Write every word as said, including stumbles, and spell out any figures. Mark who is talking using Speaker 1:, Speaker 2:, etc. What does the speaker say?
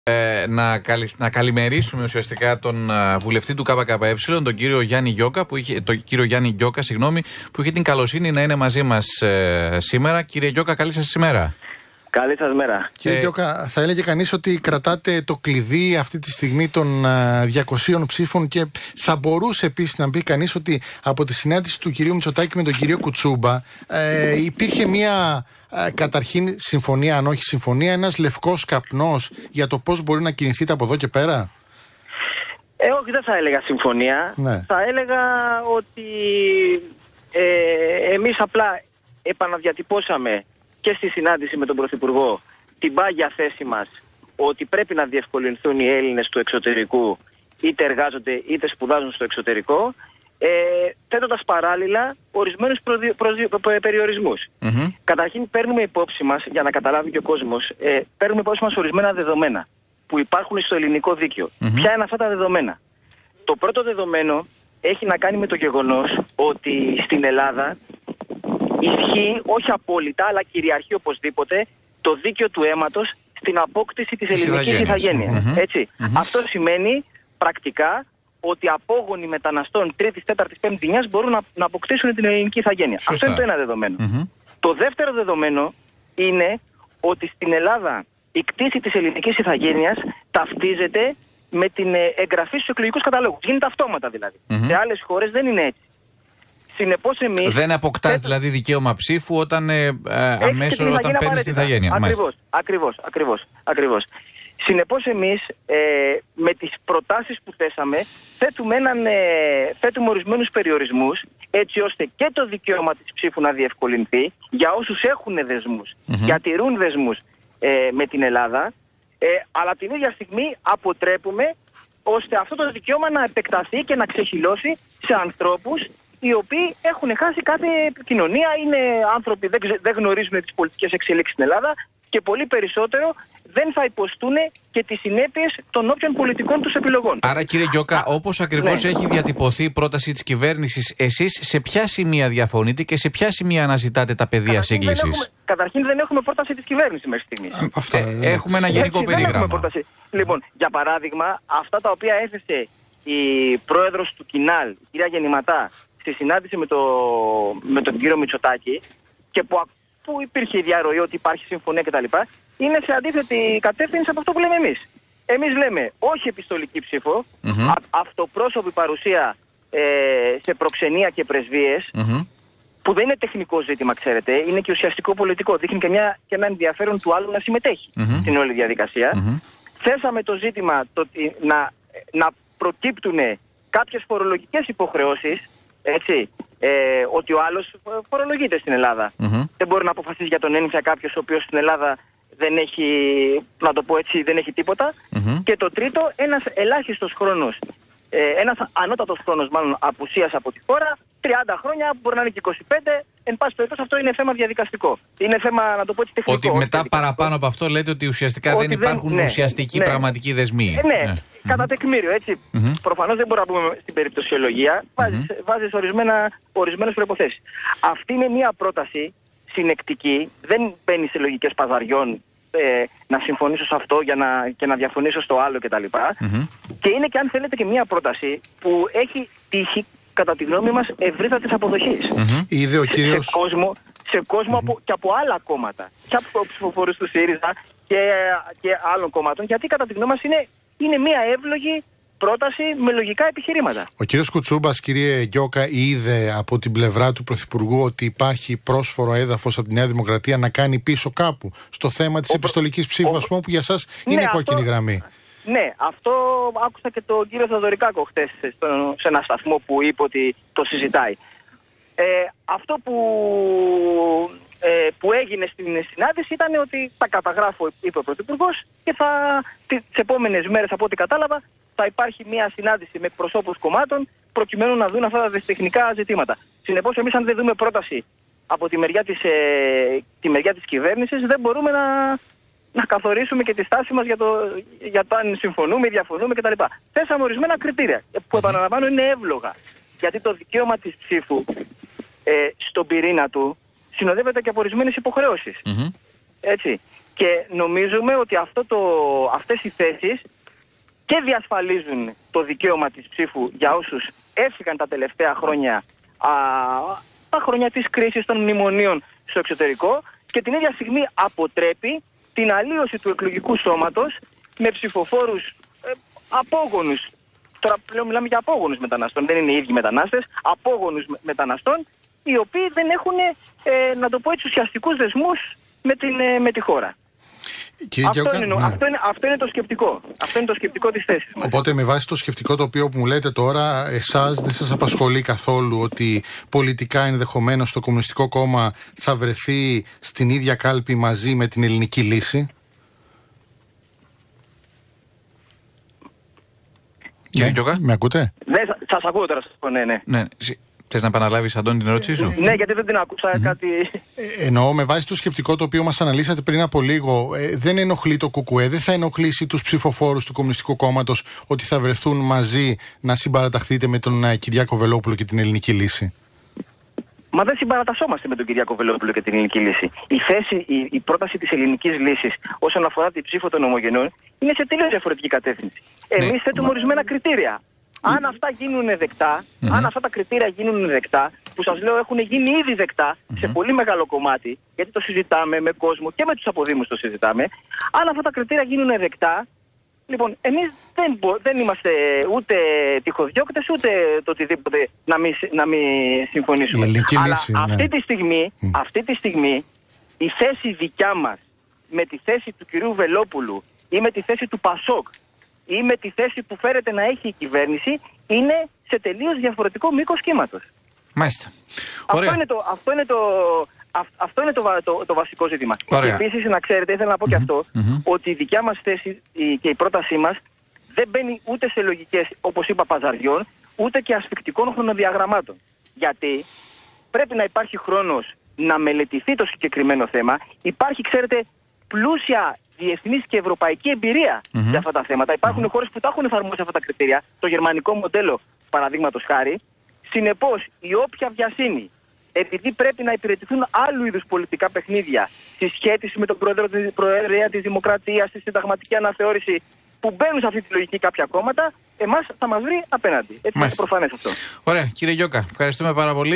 Speaker 1: Ε, να, καλη, να καλημερίσουμε ουσιαστικά τον uh, βουλευτή του ΚΚΕ, τον κύριο Γιάννη Γιώκα, που είχε, τον κύριο Γιάννη Γιώκα, συγγνώμη, που είχε την καλοσύνη να είναι μαζί μας ε, σήμερα. Κύριε Γιώκα, καλή σας ημέρα.
Speaker 2: Καλή σας μέρα.
Speaker 3: Κύριε ε... Γιώκα, θα έλεγε κανείς ότι κρατάτε το κλειδί αυτή τη στιγμή των uh, διακοσίων ψήφων και θα μπορούσε επίσης να πει κανείς ότι από τη συνάντηση του κυρίου Μητσοτάκη με τον κύριο Κουτσούμπα ε, υπήρχε μια... καταρχήν συμφωνία, αν όχι συμφωνία, ένας λευκός καπνός για το πώς μπορεί να κινηθείτε από εδώ και πέρα.
Speaker 2: Ε, όχι, δεν θα έλεγα συμφωνία.
Speaker 3: Ναι.
Speaker 2: Θα έλεγα ότι ε, εμείς απλά επαναδιατυπώσαμε και στη συνάντηση με τον Πρωθυπουργό την πάγια θέση μας ότι πρέπει να διευκολυνθούν οι Έλληνες του εξωτερικού, είτε εργάζονται είτε σπουδάζουν στο εξωτερικό, Ε, θέτοντας παράλληλα ορισμένους προδι... προδι... περιορισμούς. Mm-hmm. Καταρχήν παίρνουμε υπόψη μας, για να καταλάβει και ο κόσμος, ε, παίρνουμε υπόψη μας ορισμένα δεδομένα που υπάρχουν στο ελληνικό δίκαιο. Mm-hmm. Ποια είναι αυτά τα δεδομένα? Το πρώτο δεδομένο έχει να κάνει με το γεγονός ότι στην Ελλάδα ισχύει, όχι απόλυτα, αλλά κυριαρχεί οπωσδήποτε, το δίκαιο του αίματος στην απόκτηση της ελληνικής ηθαγένειας. Mm-hmm. Έτσι. Mm-hmm. Αυτό σημαίνει πρακτικά ότι απόγονοι μεταναστών τρίτης, τέταρτης, πέμπτης γενιάς μπορούν να, να αποκτήσουν την ελληνική ηθαγένεια. Σωστά. Αυτό είναι το ένα δεδομένο. Mm-hmm. Το δεύτερο δεδομένο είναι ότι στην Ελλάδα η κτήση της ελληνικής ηθαγένειας ταυτίζεται με την εγγραφή στους εκλογικούς καταλόγους. Γίνεται αυτόματα δηλαδή. Mm-hmm. Σε άλλες χώρες δεν είναι έτσι. Συνεπώς εμείς... Δεν αποκτάς θέτω... δηλαδή δικαίωμα ψήφου όταν ε, ε, αμέσως όταν παίρνεις την ηθαγένεια. Ακριβώς, ακριβώς, ακριβώς, ακριβώς. Συνεπώς εμείς ε, με τις προτάσεις που θέσαμε θέτουμε, έναν, ε, θέτουμε ορισμένους περιορισμούς έτσι ώστε και το δικαίωμα της ψήφου να διευκολυνθεί για όσους έχουν δεσμούς, mm-hmm. διατηρούν δεσμούς ε, με την Ελλάδα, ε, αλλά την ίδια στιγμή αποτρέπουμε ώστε αυτό το δικαίωμα να επεκταθεί και να ξεχυλώσει σε ανθρώπους οι οποίοι έχουν χάσει κάθε επικοινωνία, είναι άνθρωποι που δεν, δεν γνωρίζουν τις πολιτικές εξελίξεις στην Ελλάδα και πολύ περισσότερο δεν θα υποστούν και τις συνέπειες των όποιων πολιτικών τους επιλογών.
Speaker 1: Άρα κύριε Γιώκα, όπως ακριβώς ναι. έχει διατυπωθεί η πρόταση της κυβέρνησης, εσείς σε ποια σημεία διαφωνείτε και σε ποια σημεία αναζητάτε τα πεδία σύγκλησης?
Speaker 2: Καταρχήν δεν έχουμε πρόταση της κυβέρνησης μέχρι στιγμής.
Speaker 1: Αυτά, ε, έχουμε ένα γενικό έτσι, περίγραμμα.
Speaker 2: Λοιπόν, για παράδειγμα, αυτά τα οποία έθεσε η πρόεδρος του Κινάλ, η κυρία Γεννηματά, στη συνάντηση με, το, με τον κύριο Μητσοτάκη και που, που υπήρχε η διαρροή ότι υπάρχει συμφωνία κτλ. Είναι σε αντίθετη κατεύθυνση από αυτό που λέμε εμείς. Εμείς λέμε όχι επιστολική ψήφο, mm-hmm. α, αυτοπρόσωπη παρουσία ε, σε προξενία και πρεσβείες, mm-hmm. που δεν είναι τεχνικό ζήτημα, ξέρετε, είναι και ουσιαστικό πολιτικό. Δείχνει και, μια, και ένα ενδιαφέρον του άλλου να συμμετέχει mm-hmm. στην όλη διαδικασία. Mm-hmm. Θέσαμε το ζήτημα το, να, να προκύπτουν κάποιες φορολογικές υποχρεώσεις, έτσι, ε, ότι ο άλλος φορολογείται στην Ελλάδα. Mm-hmm. Δεν μπορεί να αποφασίσει για τον ένφια κάποιος ο οποίος στην Ελλάδα δεν έχει, να το πω έτσι, δεν έχει τίποτα. Mm-hmm. Και το τρίτο, ένας ελάχιστος χρόνος, ε, ένας ανώτατος χρόνος μάλλον απουσίας από τη χώρα, τριάντα χρόνια, μπορεί να είναι και είκοσι πέντε, εν πάση περιπτώσει αυτό είναι θέμα διαδικαστικό. Είναι θέμα, να το πω έτσι, τεχνικό.
Speaker 1: Ότι μετά παραπάνω από αυτό λέτε ότι ουσιαστικά ότι δεν υπάρχουν δεν, ναι, ουσιαστικοί ναι, πραγματικοί δεσμοί.
Speaker 2: Ε, ναι, ναι, κατά τεκμήριο, έτσι. Mm-hmm. Προφανώς δεν μπορούμε να πούμε στην περιπτωσιολογία, βάζεις, mm-hmm. βάζεις ορισμένα, ορισμένες προϋποθέσεις. Αυτή είναι μια πρόταση συνεκτική, δεν μπαίνει σε λογικές παζαριών, ε, να συμφωνήσω σε αυτό για να, και να διαφωνήσω στο άλλο κτλ. Mm-hmm. Και είναι και αν θέλετε και μια πρόταση που έχει τύχει κατά τη γνώμη μας ευρύτατης αποδοχής.
Speaker 3: Mm-hmm. Είδε ο κύριος...
Speaker 2: σε κόσμο, σε κόσμο mm-hmm. από, και από άλλα κόμματα και από ψηφοφόρους του ΣΥΡΙΖΑ και, και άλλων κομμάτων, γιατί κατά τη γνώμη μας είναι, είναι μια εύλογη πρόταση με λογικά επιχειρήματα.
Speaker 3: Ο κύριος Κουτσούμπας, κύριε Γιώκα, είδε από την πλευρά του Πρωθυπουργού ότι υπάρχει πρόσφορο έδαφος από τη Νέα Δημοκρατία να κάνει πίσω κάπου στο θέμα της ο, επιστολικής ψήφου, ο, ας πούμε, που για σας ναι, είναι κόκκινη αυτό, γραμμή.
Speaker 2: Ναι, αυτό άκουσα και τον κύριο Θεοδωρικάκο χτες σε ένα σταθμό που είπε ότι το συζητάει. Ε, αυτό που, ε, που έγινε στην συνάντηση ήταν ότι τα καταγράφω, είπε ο Πρωθυπουργός, και θα, τις επόμενες μέρες, από ό,τι κατάλαβα, θα υπάρχει μια συνάντηση με εκπροσώπους κομμάτων προκειμένου να δουν αυτά τα τεχνικά ζητήματα. Συνεπώς, εμείς αν δεν δούμε πρόταση από τη μεριά της, ε, τη μεριά της κυβέρνησης, δεν μπορούμε να, να καθορίσουμε και τη στάση μας για το, για το αν συμφωνούμε ή διαφωνούμε κτλ. Θέσαμε ορισμένα κριτήρια που, επαναλαμβάνω, είναι εύλογα. Γιατί το δικαίωμα της ψήφου ε, στον πυρήνα του συνοδεύεται και από ορισμένες υποχρεώσεις. Mm-hmm. Έτσι. Και νομίζουμε ότι αυτό το, αυτές οι θέσεις και διασφαλίζουν το δικαίωμα της ψήφου για όσους έφυγαν τα τελευταία χρόνια, α, τα χρόνια της κρίσης των μνημονίων στο εξωτερικό, και την ίδια στιγμή αποτρέπει την αλλίωση του εκλογικού σώματος με ψηφοφόρους ε, απόγονους. Τώρα πλέον μιλάμε για απόγονους μεταναστών, δεν είναι οι ίδιοι μετανάστες, απόγονους μεταναστών, οι οποίοι δεν έχουν, ε, να το πω έτσι, ουσιαστικούς δεσμούς με, την, ε, με τη χώρα. Αυτό, Γιώκα, είναι, ναι. αυτό, είναι, αυτό είναι το σκεπτικό. Αυτό είναι το σκεπτικό της θέσης μας.
Speaker 3: Οπότε με βάση το σκεπτικό το οποίο μου λέτε τώρα, εσάς δεν σας απασχολεί καθόλου ότι πολιτικά ενδεχομένως το Κομμουνιστικό Κόμμα θα βρεθεί στην ίδια κάλπη μαζί με την ελληνική λύση?
Speaker 1: Κύριε ναι. Γιώκα.
Speaker 3: Με ακούτε?
Speaker 2: Ναι, σας ακούω τώρα. Ναι, ναι.
Speaker 1: ναι. Θες να επαναλάβεις, Αντώνη, την ερώτησή σου?
Speaker 2: Ναι, γιατί δεν την άκουσα. Mm-hmm. Κάτι...
Speaker 3: Ε, εννοώ με βάση το σκεπτικό το οποίο μας αναλύσατε πριν από λίγο, ε, δεν ενοχλεί το ΚΚΕ, δεν θα ενοχλήσει τους ψηφοφόρους του Κομμουνιστικού Κόμματος ότι θα βρεθούν μαζί να συμπαραταχθείτε με τον uh, Κυριάκο Βελόπουλο και την ελληνική λύση?
Speaker 2: Μα δεν συμπαρατασσόμαστε με τον Κυριάκο Βελόπουλο και την ελληνική λύση. Η θέση, η, η πρόταση της ελληνικής λύσης όσον αφορά την ψήφο των ομογενών είναι σε τελείως διαφορετική κατεύθυνση. Εμείς ναι. θέτουμε ορισμένα κριτήρια. Αν αυτά γίνουν δεκτά, mm-hmm. αν αυτά τα κριτήρια γίνουν δεκτά, που σας λέω έχουν γίνει ήδη δεκτά mm-hmm. σε πολύ μεγάλο κομμάτι, γιατί το συζητάμε με κόσμο και με τους αποδήμους το συζητάμε, αν αυτά τα κριτήρια γίνουν δεκτά, λοιπόν, εμείς δεν, δεν είμαστε ούτε τυχοδιώκτες, ούτε το οτιδήποτε να μην, να μην συμφωνήσουμε. Αλλά λύση, αυτή, ναι. τη στιγμή, mm. αυτή τη στιγμή η θέση δικιά μας με τη θέση του κυρίου Βελόπουλου ή με τη θέση του Πασόκ ή με τη θέση που φέρεται να έχει η κυβέρνηση είναι σε τελείως διαφορετικό μήκος κύματος.
Speaker 1: Μάλιστα.
Speaker 2: Αυτό είναι το, αυτό είναι το, αυτό είναι το, το, το βασικό ζήτημα.
Speaker 1: Ωραία.
Speaker 2: Και επίσης, να ξέρετε, ήθελα να πω mm-hmm. και αυτό, mm-hmm. ότι η δικιά μας θέση η, και η πρότασή μας δεν μπαίνει ούτε σε λογικές, όπως είπα, παζαριών, ούτε και ασφικτικών χρονοδιαγραμμάτων. Γιατί πρέπει να υπάρχει χρόνος να μελετηθεί το συγκεκριμένο θέμα. Υπάρχει, ξέρετε, πλούσια διεθνής και ευρωπαϊκή εμπειρία mm-hmm. για αυτά τα θέματα. Υπάρχουν mm-hmm. χώρες που τα έχουν εφαρμόσει αυτά τα κριτήρια, το γερμανικό μοντέλο παραδείγματος χάρη. Συνεπώς, η όποια βιασύνη, επειδή πρέπει να υπηρετηθούν άλλου είδους πολιτικά παιχνίδια στη σχέση με τον Προεδρία της Δημοκρατίας, στη συνταγματική αναθεώρηση, που μπαίνουν σε αυτή τη λογική κάποια κόμματα, εμάς θα μας βρει απέναντι. Έτσι είναι προφανές αυτό.
Speaker 1: Ωραία, κύριε Γιώκα, ευχαριστούμε πάρα πολύ.